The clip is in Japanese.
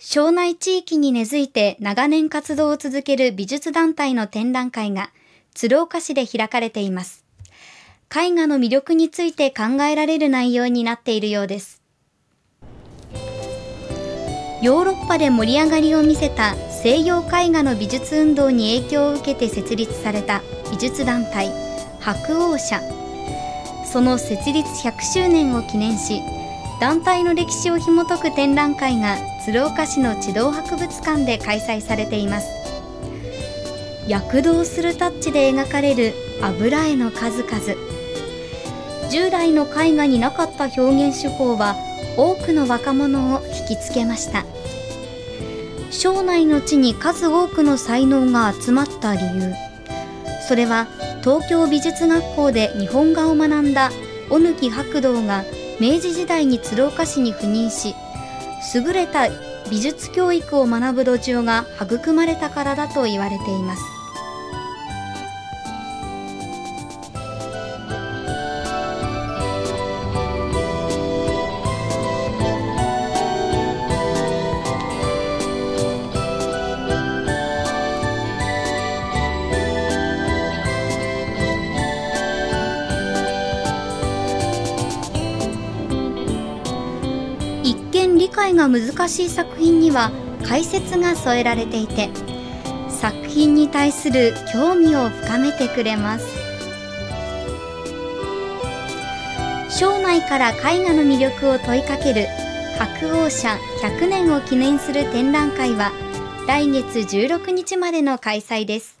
庄内地域に根付いて長年活動を続ける美術団体の展覧会が鶴岡市で開かれています。絵画の魅力について考えられる内容になっているようです。ヨーロッパで盛り上がりを見せた西洋絵画の美術運動に影響を受けて設立された美術団体白鸚社。その設立100周年を記念し、団体の歴史を紐解く展覧会が鶴岡市の児童博物館で開催されています。躍動するタッチで描かれる油絵の数々。従来の絵画になかった表現手法は多くの若者を引きつけました。庄内の地に数多くの才能が集まった理由、それは東京美術学校で日本画を学んだ小貫白道が明治時代に鶴岡市に赴任し、優れた美術教育を学ぶ土壌が育まれたからだと言われています。一見理解が難しい作品には解説が添えられていて、作品に対する興味を深めてくれます。庄内から絵画の魅力を問いかける白鸚社100年を記念する展覧会は来月16日までの開催です。